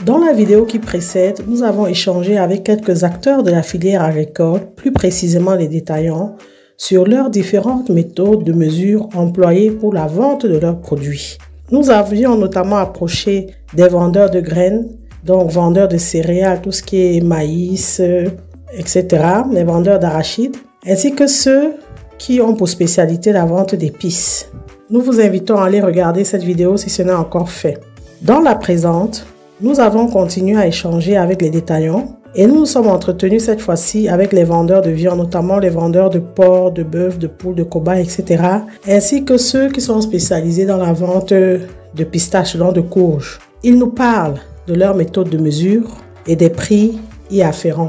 Dans la vidéo qui précède, nous avons échangé avec quelques acteurs de la filière agricole, plus précisément les détaillants, sur leurs différentes méthodes de mesure employées pour la vente de leurs produits. Nous avions notamment approché des vendeurs de graines, donc vendeurs de céréales, tout ce qui est maïs, etc., les vendeurs d'arachides, ainsi que ceux qui ont pour spécialité la vente d'épices. Nous vous invitons à aller regarder cette vidéo si ce n'est encore fait. Dans la présente, nous avons continué à échanger avec les détaillants et nous nous sommes entretenus cette fois-ci avec les vendeurs de viande, notamment les vendeurs de porc, de bœuf, de poule, de cobaye, etc., ainsi que ceux qui sont spécialisés dans la vente de pistaches, donc de courges. Ils nous parlent de leur méthode de mesure et des prix y afférents.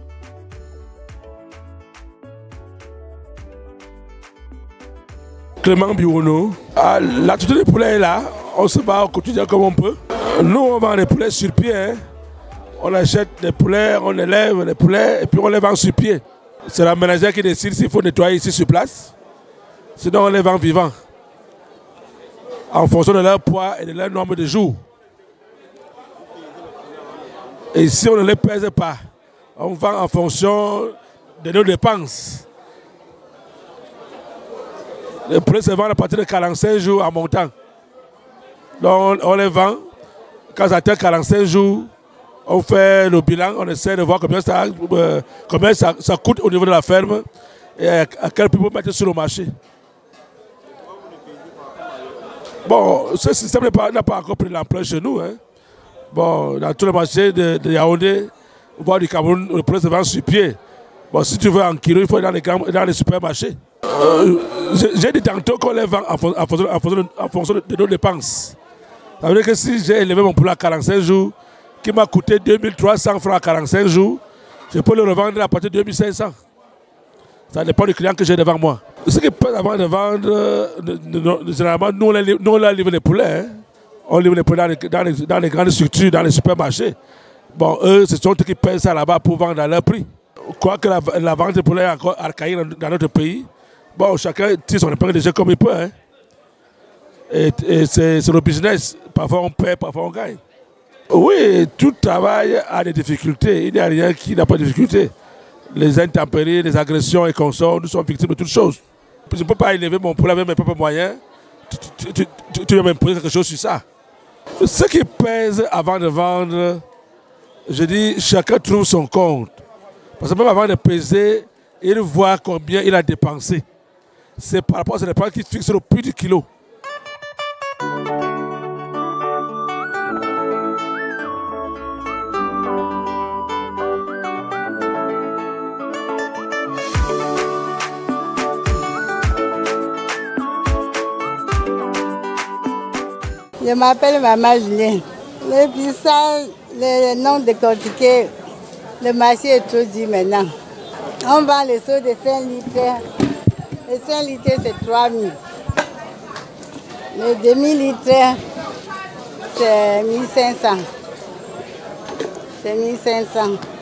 Clément Birono. La tuture des poulets est là, on se bat au quotidien comme on peut. Nous, on vend les poulets sur pied. Hein. On achète des poulets, on élève les poulets et puis on les vend sur pied. C'est la ménagère qui décide s'il faut nettoyer ici sur place. Sinon, on les vend vivants. En fonction de leur poids et de leur nombre de jours. Et ici, on ne les pèse pas. On vend en fonction de nos dépenses. Les poulets se vendent à partir de 45 jours en montant. Donc on les vend. Quand ça atteint 45 jours, on fait le bilan, on essaie de voir combien ça coûte au niveau de la ferme et à quel prix on peut mettre sur le marché. Bon, ce système n'a pas encore pris l'ampleur chez nous. Hein. Bon, dans tous les marchés de Yaoundé, voire du Cameroun, le poulet se vend sur pied. Bon, si tu veux en kilo, il faut aller dans les supermarchés. J'ai dit tantôt qu'on les vend en fonction de nos dépenses. Ça veut dire que si j'ai élevé mon poulet à 45 jours, qui m'a coûté 2300 francs à 45 jours, je peux le revendre à partir de 2500. Ça dépend du client que j'ai devant moi. Ce qui peut avant de vendre, généralement, nous on livre les poulets. Hein. On livre les poulets dans les grandes structures, dans les supermarchés. Bon, eux, ce sont eux qui payent ça là-bas pour vendre à leur prix. Quoique la vente des poulets est encore archaïque dans notre pays, bon, chacun tire son épingle de jeu comme il peut. Hein. Et c'est le business. Parfois on perd, parfois on gagne. Oui, tout travail a des difficultés. Il n'y a rien qui n'a pas de difficultés. Les intempéries, les agressions et consorts, nous sommes victimes de toutes choses. Je ne peux pas élever mon poulet avec mes propres moyens. Tu vas m'imposer quelque chose sur ça. Ce qui pèse avant de vendre, je dis, chacun trouve son compte. Parce que même avant de peser, il voit combien il a dépensé. C'est par rapport à ce dépense qui fixe le prix du kilo. Je m'appelle Maman Julien. Le pistage, le nom décortiqué, le marché est trop dur maintenant. On vend les seaux de 5 litres. Les 5 litres, c'est 3 000. Les demi-litres, c'est 1500. C'est 1500.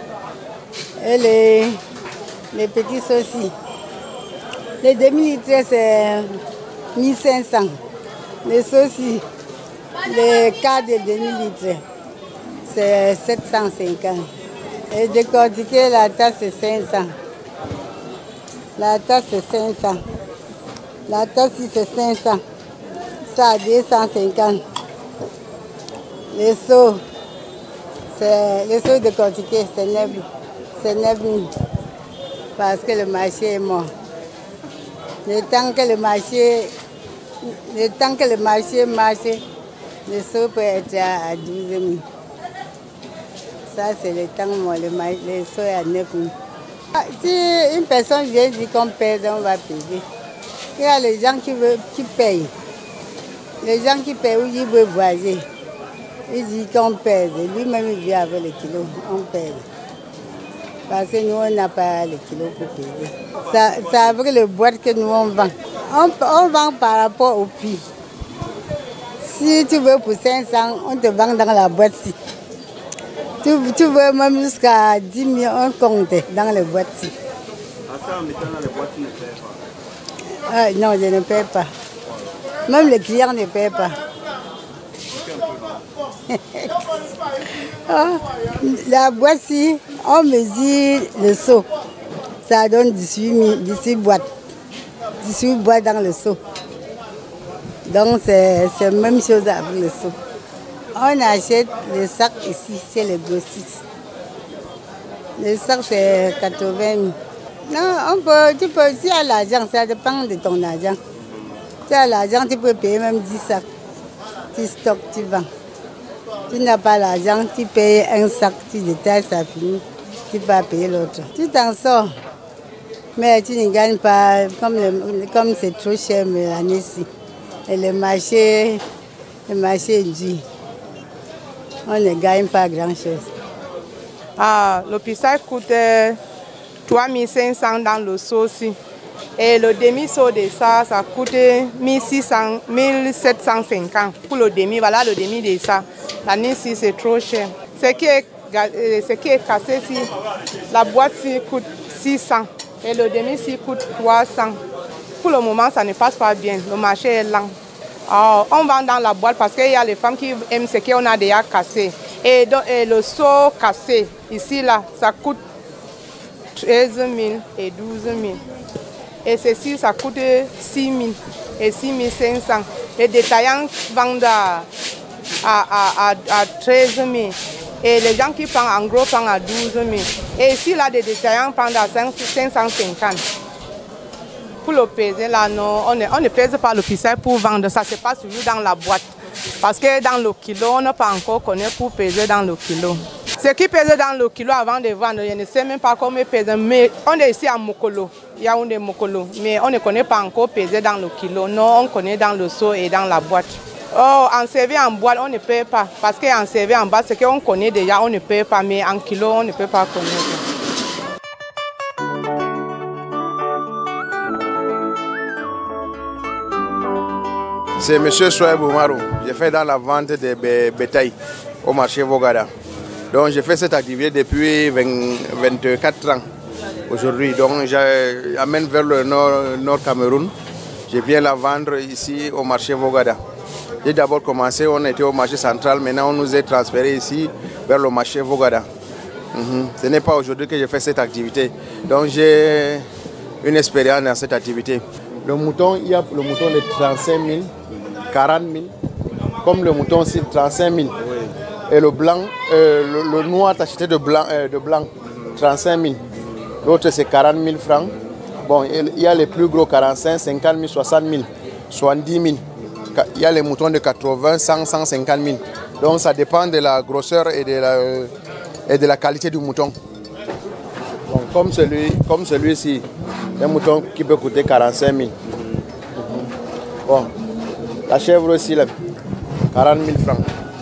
Et les petits saucis. Les demi-litres, c'est 1500. Les saucis, les quarts de demi-litres, c'est 750. Et décortiquer, la tasse, c'est 500. La tasse, c'est 500. La tasse, c'est 500. Ça, 250. Les seaux, décortiqués, c'est 9 000. Parce que le marché est mort. Le temps que le marché marche, le seau peut être à 12 000. Ça, c'est le temps où le seau est à 9 000. Si une personne vient dire qu'on pèse, on va payer. Il y a les gens qui payent. Les gens qui payent ou ils veulent voyager. Ils disent qu'on pèse. Lui-même, il vient avec les kilos. On pèse. Parce que nous, on n'a pas les kilos pour payer. C'est avec les boîtes que nous, on vend. On vend par rapport au prix. Si tu veux pour 500, on te vend dans la boîte-ci. Tu veux même jusqu'à 10 000, on compte dans les boîtes-ci. En mettant dans les boîtes, tu ne payes pas? Non, je ne paie pas. Même les clients ne paient pas. La boîte-ci, on mesure le seau. Ça donne 18 boîtes. 18 boîtes dans le seau. Donc c'est la même chose avec le seau. On achète les sacs ici, c'est les grossistes. Le sac c'est 80 000. Non, tu peux, si tu as l'argent, ça dépend de ton argent. Si tu as l'argent, tu peux payer même 10 sacs. Tu stockes, tu vends. Si tu n'as pas l'argent, tu payes un sac, tu détailles, ça finit. Tu peux payer l'autre. Tu t'en sors. Mais tu ne gagnes pas, comme c'est trop cher l'année-ci. Et le marché est dur. On ne gagne pas grand-chose. Le pissac coûte 3 500 dans le seau aussi. Et le demi-seau de ça, ça coûte 1750 pour le demi. Voilà le demi de ça. L'année-ci, c'est trop cher. Ce qui est cassé ici, la boîte-ci coûte 600 et le demi-ci coûte 300. Pour le moment, ça ne passe pas bien. Le marché est lent. On vend dans la boîte parce qu'il y a les femmes qui aiment ce qu'on a déjà cassé. Et le seau cassé, ici, là, ça coûte 13 000 et 12 000. Et ceci, ça coûte 6 000 et 6 500. Les détaillants vendent à 13 000. Et les gens qui prennent en gros prennent à 12 000. Et ici, là, des détaillants prennent à 550. Pour le peser, là, non, on ne pèse pas le pissac pour vendre. Ça se passe toujours dans la boîte. Parce que dans le kilo, on n'a pas encore connu pour peser dans le kilo. Ce qui pèse dans le kilo avant de vendre, je ne sais même pas comment peser. Mais on est ici à Mokolo, Yaoundé Mokolo. Mais on ne connaît pas encore peser dans le kilo. Non, on connaît dans le seau et dans la boîte. En servi en boîte, on ne paye pas. Parce qu'en servi en bas, ce qu'on connaît déjà, on ne paye pas. Mais en kilo, on ne peut pas connaître. C'est M. Soye Boumarou. Je fais dans la vente de bétail au marché Vogada. Donc j'ai fait cette activité depuis 24 ans aujourd'hui. Donc j'amène vers le nord Cameroun. Je viens la vendre ici au marché Vogada. J'ai d'abord commencé, on était au marché central, maintenant on nous est transféré ici vers le marché Vogada. Ce n'est pas aujourd'hui que je fais cette activité. Donc j'ai une expérience dans cette activité. Le mouton, il y a le mouton de 35 000, 40 000, comme le mouton aussi 35 000. Et le blanc, le noir acheté de blanc, 35 000. L'autre c'est 40 000 francs. Bon, il y a les plus gros 45, 50 000, 60 000, 70 000. Il y a les moutons de 80, 100, 150 000. Donc ça dépend de la grosseur et de la qualité du mouton. Bon, comme celui-ci, un mouton qui peut coûter 45 000. Bon, la chèvre aussi, là, 40 000 francs.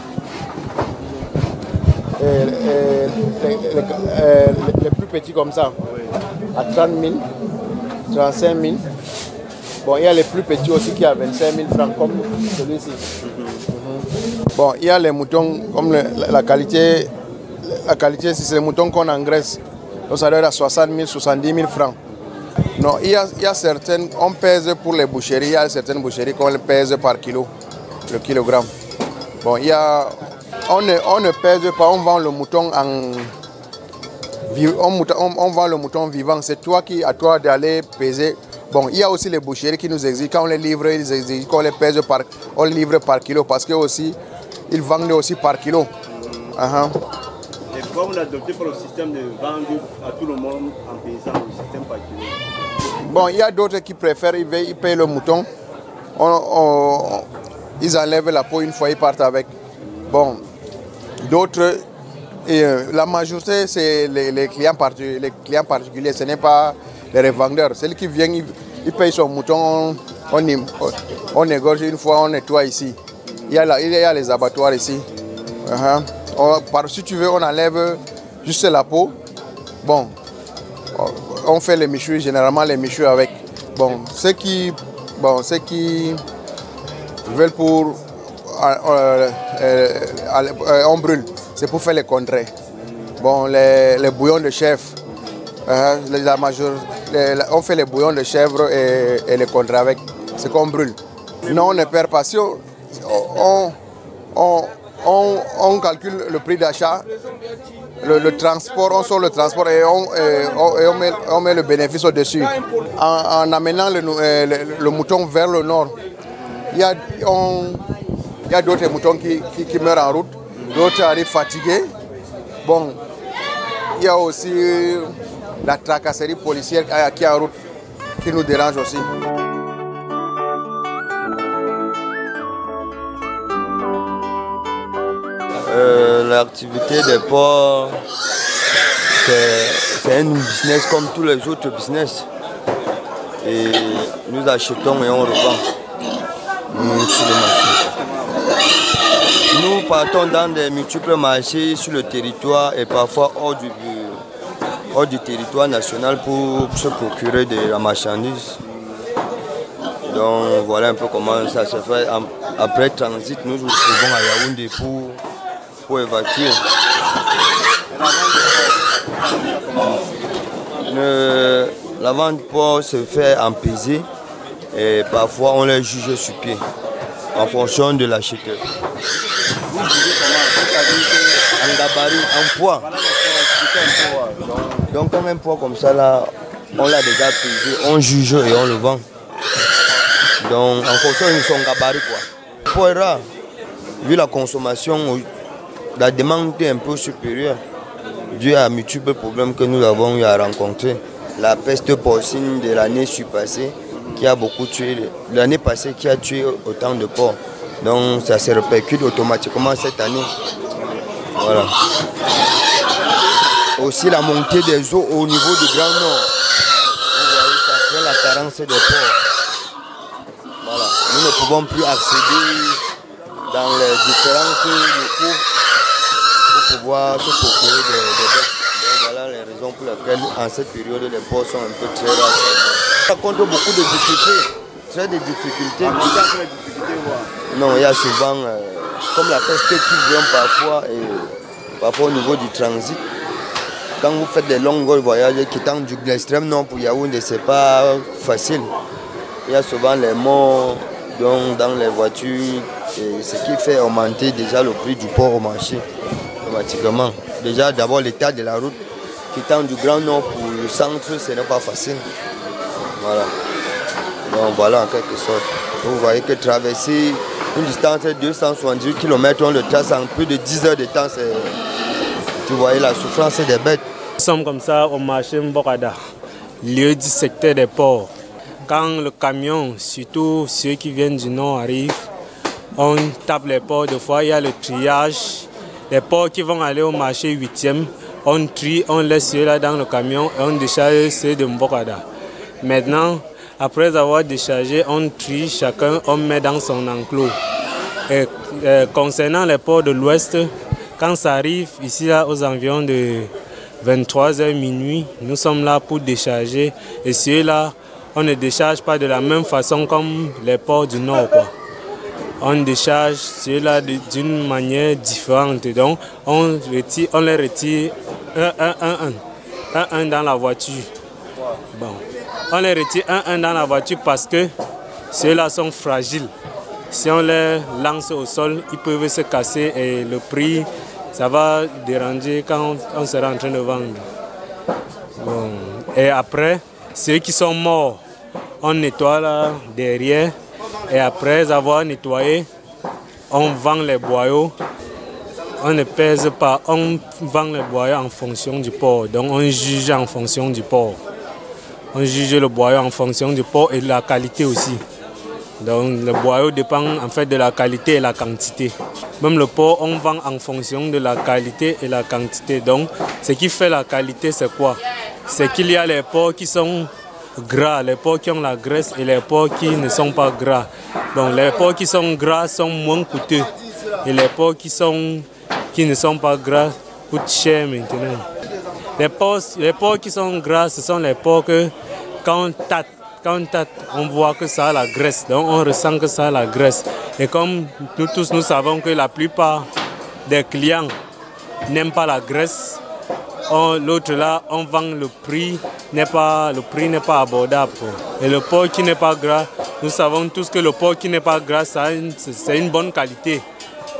Les plus petits comme ça, à 30 000, 35 000. Bon, il y a les plus petits aussi qui a 25 000 francs comme celui-ci. Bon, il y a les moutons comme la qualité, c'est les moutons qu'on engraisse. Donc ça doit être à 60 000, 70 000 francs. Non, il y a certaines, on pèse pour les boucheries, il y a certaines boucheries qu'on pèse par kilo, le kilogramme. Bon, on ne pèse pas, on vend le mouton on vend le mouton vivant. C'est à toi d'aller peser. Bon, il y a aussi les boucheries qui nous exigent, quand on les livre, ils exigent qu'on les pèse on les livre par kilo, parce que aussi, ils vendent aussi par kilo. Et pourquoi vous adoptez pour le système de vendre à tout le monde en pesant le système par kilo? Bon, il y a d'autres qui préfèrent, ils payent le mouton, ils enlèvent la peau une fois, ils partent avec. Bon, d'autres, la majorité, c'est les clients particuliers, ce n'est pas les revendeurs. Celui qui vient, il paye son mouton, on égorge une fois, on nettoie ici. Il y a les abattoirs ici. Si tu veux, on enlève juste la peau. Bon, on fait les michus, généralement les michus avec. Bon, ceux qui veulent pour... on brûle, c'est pour faire les contrées. Bon, les bouillons de chèvre, on fait les bouillons de chèvre et les contrées avec, c'est qu'on brûle. Non, on ne perd pas. Si on calcule le prix d'achat, le transport, on sort le transport et on met le bénéfice au-dessus. En amenant le mouton vers le nord, il y a d'autres moutons qui meurent en route, d'autres arrivent fatigués. Bon, il y a aussi la tracasserie policière qui est en route, qui nous dérange aussi. L'activité des porcs, c'est un business comme tous les autres business. Et nous achetons et on revend sur le marché. Nous partons dans des multiples marchés sur le territoire et parfois hors du territoire national pour se procurer de la marchandise. Donc voilà un peu comment ça se fait. Après transit, nous nous trouvons à Yaoundé pour évacuer. La vente de porc se fait en pesée et parfois on les juge sur pied en fonction de l'acheteur. En gabarit, en poids. Donc comme un poids comme ça là, on l'a déjà pesé, on juge et on le vend. Donc en fonction de son gabarit quoi. Le porc est rare, vu la consommation, la demande est un peu supérieure dû à multiples problèmes que nous avons eu à rencontrer. La peste porcine de l'année surpassée qui a beaucoup tué, l'année passée qui a tué autant de porcs. Donc ça se répercute automatiquement cette année. Voilà. Aussi la montée des eaux au niveau du Grand Nord. Vous voyez, ça crée la carence des porcs. Voilà. Nous ne pouvons plus accéder dans les différents locaux pour pouvoir se procurer des bêtes. Donc voilà les raisons pour lesquelles en cette période les porcs sont un peu très rares. Ça rencontre beaucoup de difficultés, très de difficultés. Non, il y a souvent, comme la peste qui vient parfois, et parfois au niveau du transit. Quand vous faites des longs voyages quittant de l'extrême nord pour Yaoundé, ce n'est pas facile. Il y a souvent les morts dans les voitures, et ce qui fait augmenter déjà le prix du porc au marché automatiquement. Déjà d'abord l'état de la route, quittant du Grand Nord pour le centre, ce n'est pas facile. Voilà. Donc voilà en quelque sorte. Vous voyez que traverser une distance de 278 km, on le trace en plus de 10 heures de temps. Vous voyez la souffrance des bêtes. Nous sommes comme ça au marché Mbokada, lieu du secteur des porcs. Quand le camion, surtout ceux qui viennent du nord, arrivent, on tape les porcs. Des fois, il y a le triage. Les porcs qui vont aller au marché 8e, on trie, on laisse ceux-là dans le camion et on décharge ceux de Mbokada. Maintenant, après avoir déchargé, on trie chacun, on met dans son enclos. Et, concernant les porcs de l'Ouest, quand ça arrive ici là, aux environs de 23h minuit, nous sommes là pour décharger. Et ceux-là, on ne décharge pas de la même façon comme les porcs du Nord, quoi. On décharge ceux-là d'une manière différente. Donc, on les retire un dans la voiture. Bon. On les retire un dans la voiture parce que ceux-là sont fragiles. Si on les lance au sol, ils peuvent se casser et le prix, ça va déranger quand on sera en train de vendre. Bon. Et après, ceux qui sont morts, on nettoie là derrière. Et après avoir nettoyé, on vend les boyaux. On ne pèse pas, on vend les boyaux en fonction du porc. Donc on juge en fonction du porc. On juge le boyau en fonction du porc et de la qualité aussi. Donc le boyau dépend en fait de la qualité et la quantité. Même le porc, on vend en fonction de la qualité et la quantité. Donc ce qui fait la qualité, c'est quoi? C'est qu'il y a les porcs qui sont gras, les porcs qui ont la graisse et les porcs qui ne sont pas gras. Donc les porcs qui sont gras sont moins coûteux et les porcs qui ne sont pas gras coûtent cher maintenant. Les porcs qui sont gras, ce sont les porcs que quand on tâte, on voit que ça a la graisse. Donc on ressent que ça a la graisse. Et comme nous tous nous savons que la plupart des clients n'aiment pas la graisse, l'autre là, on vend le prix n'est pas abordable. Et le porc qui n'est pas gras, nous savons tous que le porc qui n'est pas gras, c'est une bonne qualité.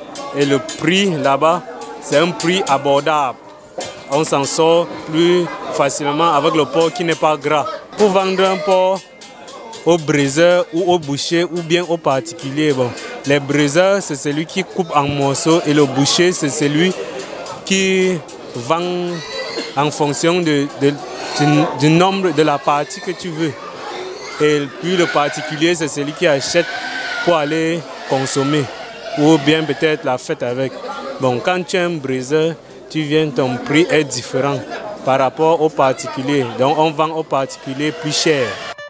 Et le prix là-bas, c'est un prix abordable. On s'en sort plus facilement avec le porc qui n'est pas gras. Pour vendre un porc au braiseur ou au boucher ou bien au particulier, bon, les braiseurs, c'est celui qui coupe en morceaux et le boucher, c'est celui qui vend en fonction du nombre de la partie que tu veux. Et puis le particulier, c'est celui qui achète pour aller consommer ou bien peut-être la fête avec. Bon, quand tu es un braiseur, tu viens, ton prix est différent par rapport au particulier. Donc on vend au particulier plus cher.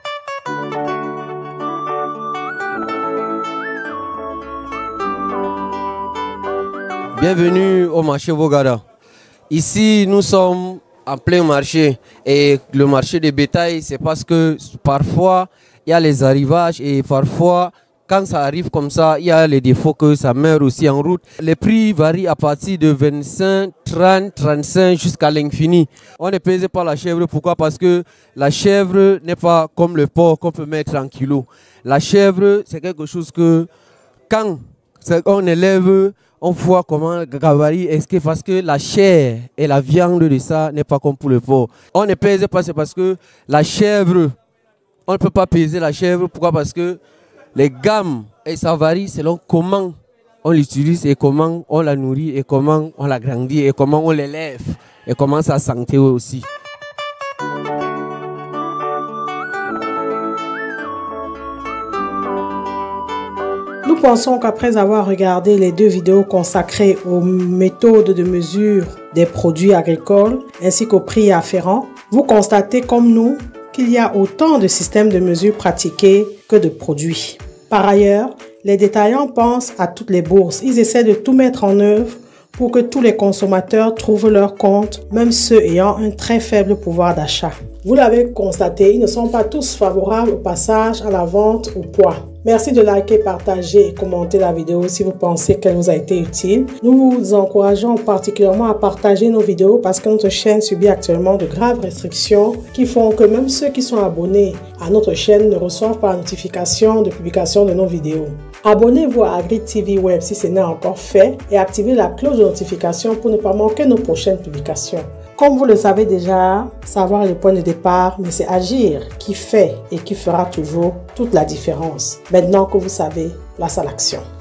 Bienvenue au marché Vogada. Ici, nous sommes en plein marché. Et le marché des bétail, c'est parce que parfois, il y a les arrivages et parfois, quand ça arrive comme ça, il y a les défauts que ça meurt aussi en route. Les prix varient à partir de 25, 30, 35 jusqu'à l'infini. On ne pèse pas la chèvre. Pourquoi? Parce que la chèvre n'est pas comme le porc qu'on peut mettre en kilos. La chèvre, c'est quelque chose que quand on élève, on voit comment le gabarit est parce que la chair et la viande de ça n'est pas comme pour le porc. On ne pèse pas, c'est parce que la chèvre, on ne peut pas peser la chèvre. Pourquoi? Parce que les gammes, et ça varie selon comment on l'utilise et comment on la nourrit et comment on la grandit et comment on l'élève et comment sa santé aussi. Nous pensons qu'après avoir regardé les 2 vidéos consacrées aux méthodes de mesure des produits agricoles ainsi qu'aux prix afférents, vous constatez comme nous qu'il y a autant de systèmes de mesure pratiqués que de produits. Par ailleurs, les détaillants pensent à toutes les bourses. Ils essaient de tout mettre en œuvre pour que tous les consommateurs trouvent leur compte, même ceux ayant un très faible pouvoir d'achat. Vous l'avez constaté, ils ne sont pas tous favorables au passage à la vente au poids. Merci de liker, partager et commenter la vidéo si vous pensez qu'elle vous a été utile. Nous vous encourageons particulièrement à partager nos vidéos parce que notre chaîne subit actuellement de graves restrictions qui font que même ceux qui sont abonnés à notre chaîne ne reçoivent pas la notification de publication de nos vidéos. Abonnez-vous à Agri TV Web si ce n'est encore fait et activez la cloche de notification pour ne pas manquer nos prochaines publications. Comme vous le savez déjà, savoir le point de départ, mais c'est agir qui fait et qui fera toujours toute la différence. Maintenant que vous savez, place à l'action.